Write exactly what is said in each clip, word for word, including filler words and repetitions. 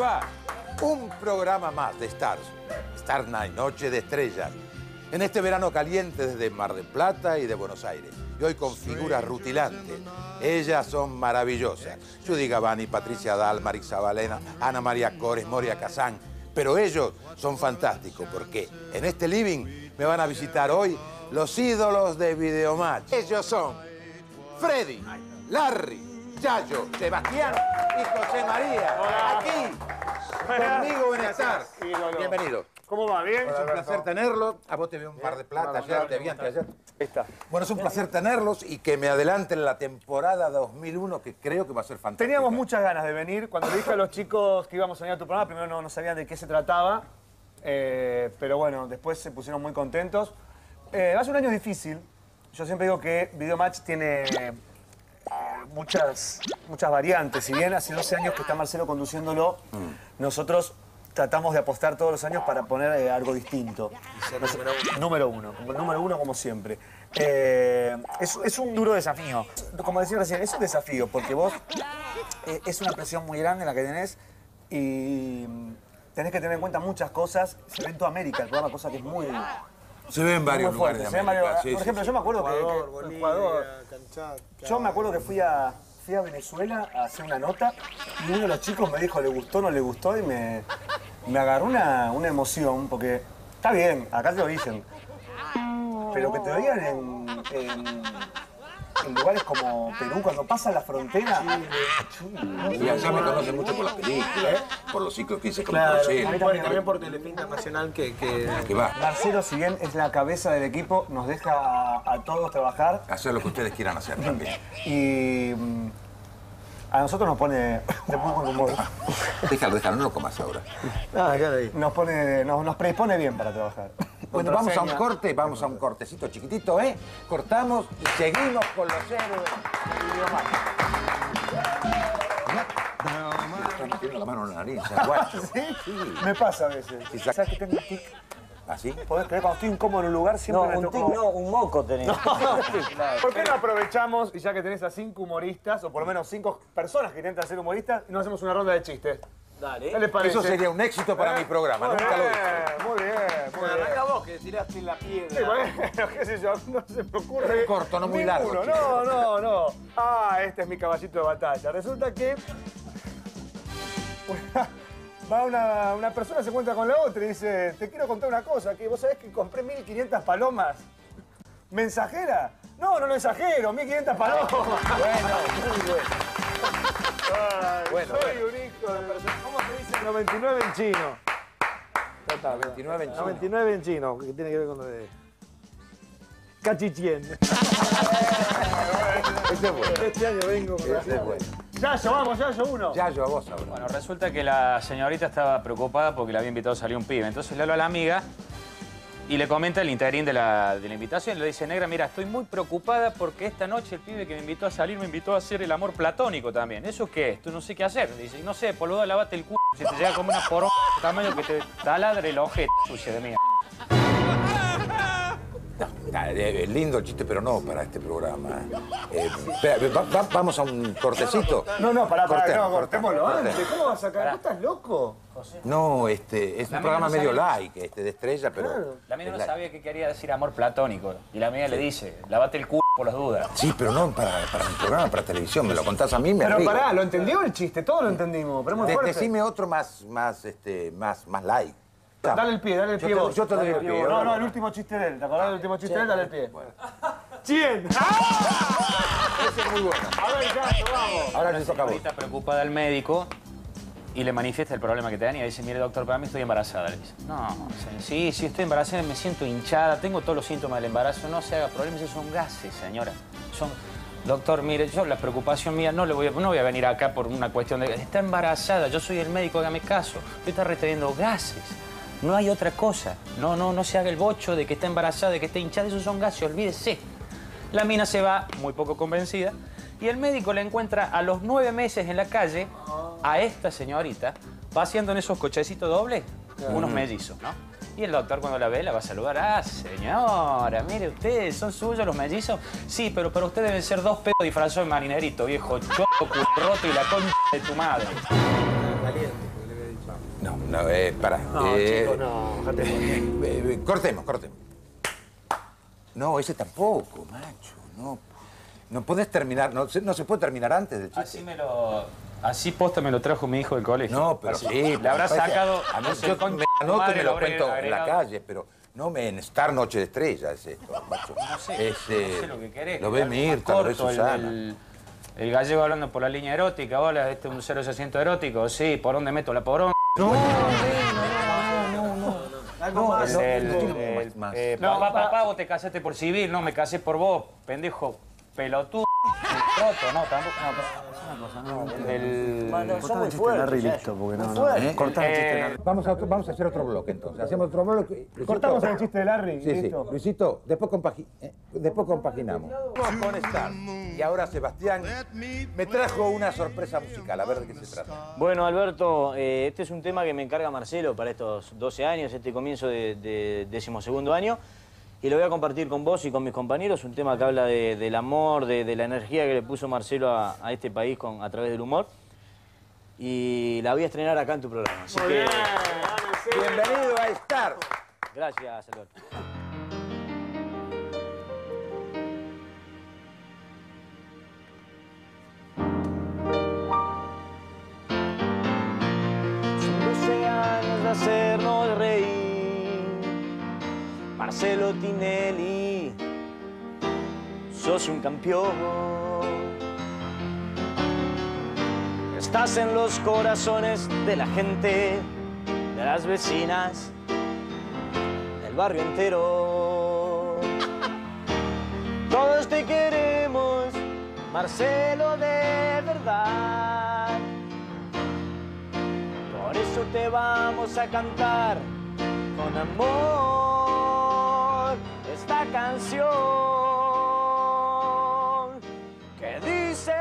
va? Un programa más de Stars. Star Night, Noche de Estrellas. En este verano caliente desde Mar del Plata y de Buenos Aires. Y hoy con figuras rutilantes. Ellas son maravillosas. Judy Gavani, Patricia Dal, Marix Zabalena, Ana María Cores, Moria Kazán. Pero ellos son fantásticos porque en este living me van a visitar hoy los ídolos de Videomatch. Ellos son Freddy, Larry, Yayo, Sebastián y José María. Hola. Aquí, conmigo en Star. Bienvenido. ¿Cómo va? ¿Bien? Es un placer tenerlos. A vos te vi un par de plata ayer, te vi antes de ayer. Ahí está. Bueno, es un placer tenerlos y que me adelanten la temporada dos mil uno, que creo que va a ser fantástica. Teníamos muchas ganas de venir. Cuando le dije a los chicos que íbamos a venir a tu programa, primero no, no sabían de qué se trataba. Eh, pero bueno, después se pusieron muy contentos. Eh, va a ser un año difícil. Yo siempre digo que Videomatch tiene eh, muchas, muchas variantes. Si bien hace doce años que está Marcelo conduciéndolo, mm. nosotros tratamos de apostar todos los años para poner eh, algo distinto. Nos, número uno. Número uno, número uno como siempre. Eh, es, es un duro desafío. Como decía recién, es un desafío porque vos eh, es una presión muy grande la que tenés y tenés que tener en cuenta muchas cosas. Se ve en toda América el programa, cosa que es muy... Se ve en varios muy lugares de se América. varios, Sí, por ejemplo, sí, yo me acuerdo Ecuador, que, que Bolivia, Ecuador, Kamchatka. yo me acuerdo que fui a, fui a Venezuela a hacer una nota y uno de los chicos me dijo le gustó, no le gustó y me, me agarró una, una emoción porque está bien, acá te lo dicen, pero que te lo digan en, en, en lugares como Perú, cuando pasas la frontera. Y allá me conocen mucho por las películas, por los ciclos que hice con Claro, Marcelo. y bueno, y también por Telefe Internacional que... que... Que va, Marcelo, si bien es la cabeza del equipo, nos deja a, a todos trabajar hacer lo que ustedes quieran hacer también. y mm, a nosotros nos pone, después con humor, Déjalo, déjalo, no lo comas ahora. Ah, claro ahí. nos, pone, nos, nos predispone bien para trabajar. Bueno, vamos a un corte, vamos a un cortecito chiquitito, ¿eh? Cortamos y seguimos con los héroes de Videomatch. Me estoy metiendo la mano en la nariz, ¿eh? Guacho. ¿Sí? Sí. Me pasa a veces. Sí, sa- ¿Sabes que tengo un tic? ¿Así? ¿Podés creer? Cuando estoy incómodo en un lugar siempre No, me un toco... tic no, un moco tenés. ¿Por qué no aprovechamos, y ya que tenés a cinco humoristas, o por lo menos cinco personas que intentan ser humoristas, y no hacemos una ronda de chistes? Dale. ¿Qué les parece? Eso sería un éxito para ¿Eh? mi programa, Muy nunca lo bien, hice. muy bien, muy bien. Arranca vos que tiraste la piedra. Sí, bueno, qué sé yo, no se me ocurre. Corto, no muy largo, ninguno. chico. No, no, no. Ah, este es mi caballito de batalla. Resulta que una- va una, una persona, se encuentra con la otra y dice, te quiero contar una cosa, que vos sabés que compré mil quinientas palomas. ¿Mensajera? No, no lo exagero, mil quinientas palomas. Bueno, muy bueno. Ay, Bueno, soy bueno. un hijo de persona. ¿Cómo se dice noventa y nueve en chino? Ya está, veintinueve en chino. noventa y nueve en chino, que tiene que ver con lo de... Cachichien. Ese es bueno. Este año vengo con Ese es bueno. Yayo, vamos, Yayo, uno. Ya yo a vos ahora. Bueno, resulta que la señorita estaba preocupada porque le había invitado a salir un pibe. Entonces le habla a la amiga y le comenta el interín de la, de la invitación. Le dice, negra, mira, estoy muy preocupada porque esta noche el pibe que me invitó a salir me invitó a hacer el amor platónico también. ¿Eso qué es? Tú no sé qué hacer. Le dice, no sé, boludo, lavate el c***. Si te llega como una poronga de tamaño que te taladre el ojete sucio de mía. Ah, eh, lindo el chiste, pero no para este programa. Eh, espera, va- va- vamos a un cortecito. No, no, pará, pará, Cortemos, no, cortémoslo cortemos, antes. ¿Cómo vas a sacar? ¿Vos estás loco? No, este, es un La programa amiga no medio sabía. like, este, de estrella, pero... La amiga no es like. sabía que quería decir amor platónico. Y la amiga le dice, lavate el c*** por las dudas. Sí, pero no para, para un programa, para televisión. Me lo contás a mí, me Pero río. pará, ¿lo entendió el chiste? Todos lo entendimos, pero es muy De- fuerte. decime otro más, más, este, más, más like. Dale el pie, dale el Yo pie te- vos. yo te doy Dale el pie, vos. No, ahora. no, el último chiste de él. ¿Te acordás del último chiste de él? Dale el pie. ¡Cien! Ese es muy bueno. A ver, Yayo, vamos. Ahora le toca a vos. Está preocupada al médico y le manifiesta el problema que tenía. Dice, mire, doctor, para mí estoy embarazada. Le dice, no, sí, sí, estoy embarazada, me siento hinchada, tengo todos los síntomas del embarazo, no se haga problema. Dice, son gases, señora. Son... Doctor, mire, yo la preocupación mía, no, le voy a, no voy a venir acá por una cuestión de... Está embarazada, yo soy el médico, hágame caso. Usted está reteniendo gases. No hay otra cosa. No, no, no se haga el bocho de que está embarazada, de que está hinchada. Esos son gases, olvídese. La mina se va, muy poco convencida, y el médico la encuentra a los nueve meses en la calle a esta señorita, paseando en esos cochecitos dobles, unos mellizos, ¿no? Y el doctor cuando la ve la va a saludar. Ah, señora, mire usted, ¿son suyos los mellizos? Sí, pero para usted deben ser dos pedos disfrazados de marinerito, viejo choco, roto y la concha de tu madre. Caliente, le había dicho. no, eh, pará. No, eh, chicos, no, dejate joder. eh, eh, cortemos, cortemos. No, ese tampoco, macho. No, no podés terminar, no, se- no se puede terminar antes del chiste. Así me lo... Así posta me lo trajo mi hijo del colegio. No, pero Así. sí. Le habrá pero parece- sacado... A mí, no sé, yo con me tu anoto y madre me lo habré cuento en la agregado. calle, pero no me en Star Noche de Estrellas es esto, macho. No sé, Es, eh, no sé lo que querés. Lo que ve algo más Mirta, lo ve corto, el- Susana. El, el gallego hablando por la línea erótica. Hola, este es un cero ochocientos erótico. Sí, ¿por dónde meto la poronga? No, Algo no, más. El, no, el- no, no, el- más, más. eh, No, papá, pa- papá, vos te casaste por civil. No, me casé por vos, pendejo pelotudo. Roto, no, tampoco. No, pero es una cosa, no. El... Bueno, son muy fuertes. listo, porque no, no. ¿Eh? Cortá el chiste de Eh, Larry. Vamos a, otro- vamos a hacer otro bloque entonces. Hacemos otro bloque. Luisito. Cortamos el chiste de Larry, Sí, sí. listo. Luisito, después, compagi- eh, después compaginamos. Vamos con Star. Y ahora Sebastián me trajo una sorpresa musical. A ver de qué se trata. Bueno, Alberto, eh, este es un tema que me encarga Marcelo para estos doce años, este comienzo de, de decimosegundo año. Y lo voy a compartir con vos y con mis compañeros, un tema que habla de- del amor, de, de la energía que le puso Marcelo a, a este país con, a través del humor. Y la voy a estrenar acá en tu programa. Así que, Bienvenido a Star. gracias, Alberto. Son doce años de hacernos reír. Marcelo Tinelli, sos un campeón. Estás en los corazones de la gente, de las vecinas, del barrio entero. Todos te queremos, Marcelo, de verdad. Por eso te vamos a cantar con amor esta canción que dice: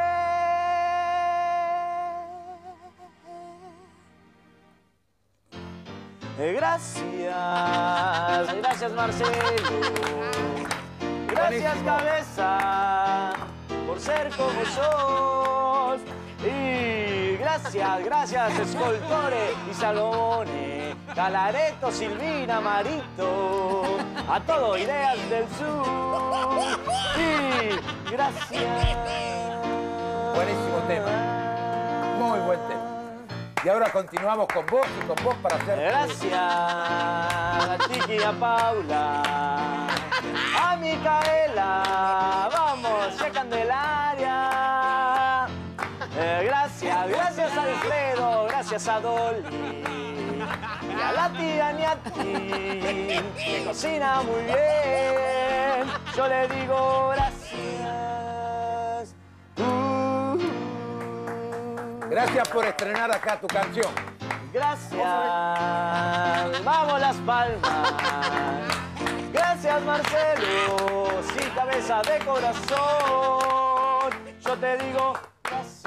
gracias, gracias Marcelo, gracias cabeza por ser como sos. Y gracias, gracias Escoltore y Salomone, Calareto, Silvina, Marito, a todo Ideas del Sur. Y gracias. Buenísimo tema. Muy buen tema. Y ahora continuamos con vos y con vos para hacer... Gracias a Tiki y a Paula, a Micaela, vamos, y a Candelaria. Eh, gracias, gracias a Alfredo, gracias a Dolly y a la tía Niati, que cocina muy bien. Yo le digo gracias. Uh, Gracias por estrenar acá tu canción. Gracias, vamos Las Palmas. Gracias Marcelo, sí, cabeza de corazón. Yo te digo gracias.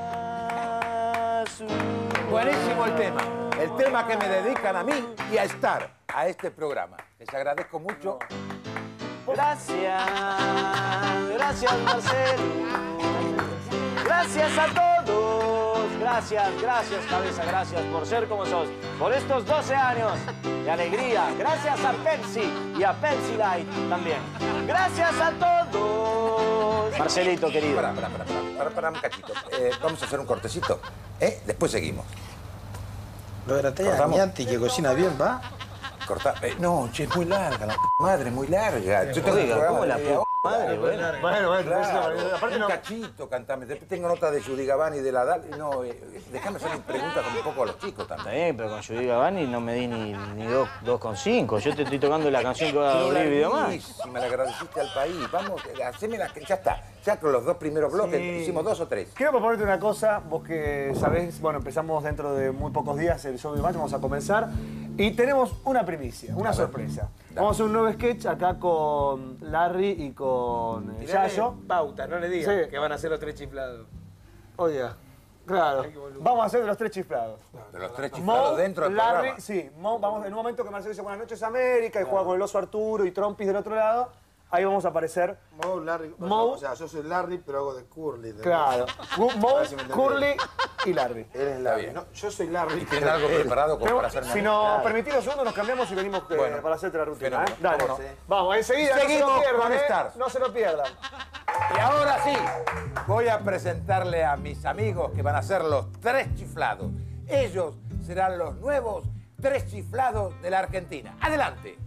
Buenísimo el tema. El tema que me dedican a mí y a Star, a este programa. Les agradezco mucho. Gracias, gracias Marcelo. Gracias a todos. Gracias, gracias cabeza, gracias por ser como sos. Por estos doce años de alegría. Gracias a Pepsi y a Pepsi Light también. Gracias a todos. Marcelito, querido. Para, para, para, para, para, para un cachito. Eh, vamos a hacer un cortecito. ¿Eh? Después seguimos. Lo de la talla Cortamos. Nianti, que cocina bien, ¿va? Corta. Eh, no, che, es muy larga, la p madre, muy larga. Yo tengo un Oiga, programa ¿cómo de la media p hora. madre, bueno? Bueno, bueno, Claro, eso, aparte un no. cachito, cantame. Después tengo nota de Judy Gavani y de la Dal. No, eh, déjame hacer una pregunta con un poco a los chicos Está también. bien, pero con Judy Gavani no me di ni, ni dos, dos con cinco. Yo te estoy tocando la canción que va a Pero abrir video más. larguísima, le agradeciste al país. Vamos, eh, haceme la... Ya está. Ya con los dos primeros bloques, Sí. hicimos dos o tres. Quiero proponerte una cosa, vos que sabés, bueno, empezamos dentro de muy pocos días el show de Match, vamos a comenzar. Y tenemos una primicia, una sorpresa. Vamos a hacer un nuevo sketch acá con Larry y con eh, Yayo. Pauta, no le digas Sí. que van a ser los tres chiflados. Oiga, claro. Vamos a hacer de los tres chiflados. De los tres chiflados Mo, dentro del Larry, programa. sí, Mo, vamos en un momento que Marcelo dice Buenas noches América y juega con el oso Arturo y Trompis del otro lado. ahí vamos a aparecer. Moe, Larry. Moe. O sea, yo soy Larry, pero hago de Curly. ¿entendés? Claro. Moe, A ver si me entendés. Curly y Larry. Él es Larry. bien. No, yo soy Larry. ¿Y tienes pero algo él- preparado como Pero, para hacerme? si nos permitís un segundo, nos cambiamos y venimos eh, Bueno, para hacerte la rutina. fenómeno. ¿eh? Dale. ¿Cómo no? Vamos, enseguida, no se Seguimos lo pierdan, con ¿eh? Stars. No se lo pierdan. Y ahora sí, voy a presentarle a mis amigos que van a ser los tres chiflados. Ellos serán los nuevos tres chiflados de la Argentina. ¡Adelante!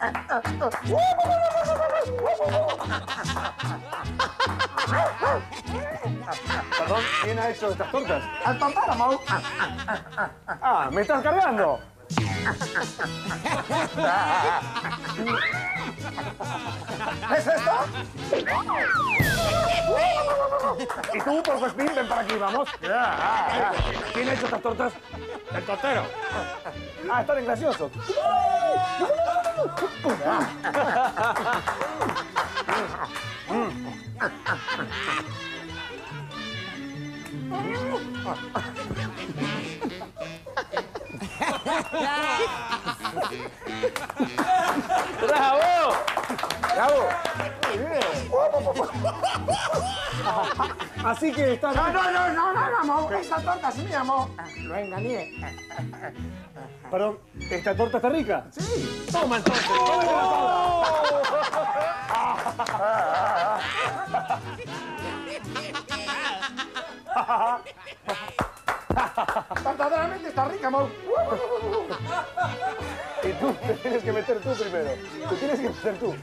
Perdón, ¿quién ha hecho estas tortas? ¡Al papá, Mau! Ah, ¿me estás cargando? ¿Es esto? Y tú, por Fespín, ven para aquí, vamos. ¿Quién ha hecho estas tortas? El tortero. Ah, están graciosos. ¡Bravo! ¡Bravo! Así que están... No, no, no, no, no, no, Mau. Esa torta es mía, Mau. Lo engañé. Perdón, ¿esta torta está rica? Sí. Toma entonces. Verdaderamente está rica, Mau. Y tú te tienes que meter tú primero. Te tienes que meter tú.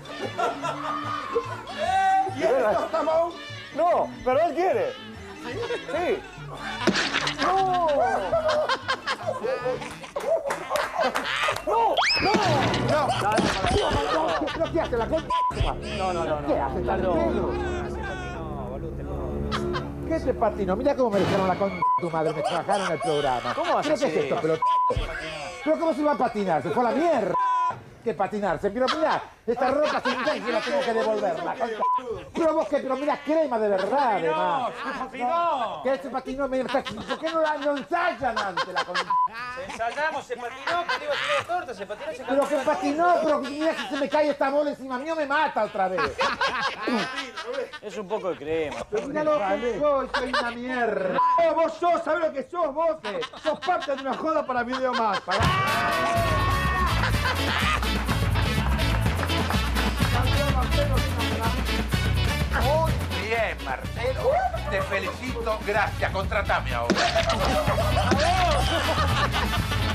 ¿Quieres torta, Mau? No, pero él quiere. Sí. No. No, no. ¿Pero qué hace la con... No, no, no, ¿Qué no. hace, tal Pedro? ¿Qué te patinó? Mira cómo me dejaron la con tu madre, me trabajaron en el programa. ¿Cómo vas a ¿Pero qué es hacer esto, eso? pero ¿Pero cómo se va a patinar? Se fue a la mierda. Que patinarse. Pero mira, esta ropa sin que la tengo que devolverla. Pero vos qué, pero mira, crema de verdad, además. patinó! ¿Qué se patinó? Mira, ¿por qué no la no ensayan antes la con... Se ensayamos, se patinó, que iba a hacer la torta, se patinó, se Pero que patinó, pero mira si se me cae esta bola encima mío me mata otra vez. Es un poco de crema. Pero mira lo que soy, soy una mierda. Oh, vos sos, ¿sabés lo que sos vos? Sos parte de una joda para Video Más. Para... Muy bien, Marcelo. Te felicito. Gracias. Contratame ahora.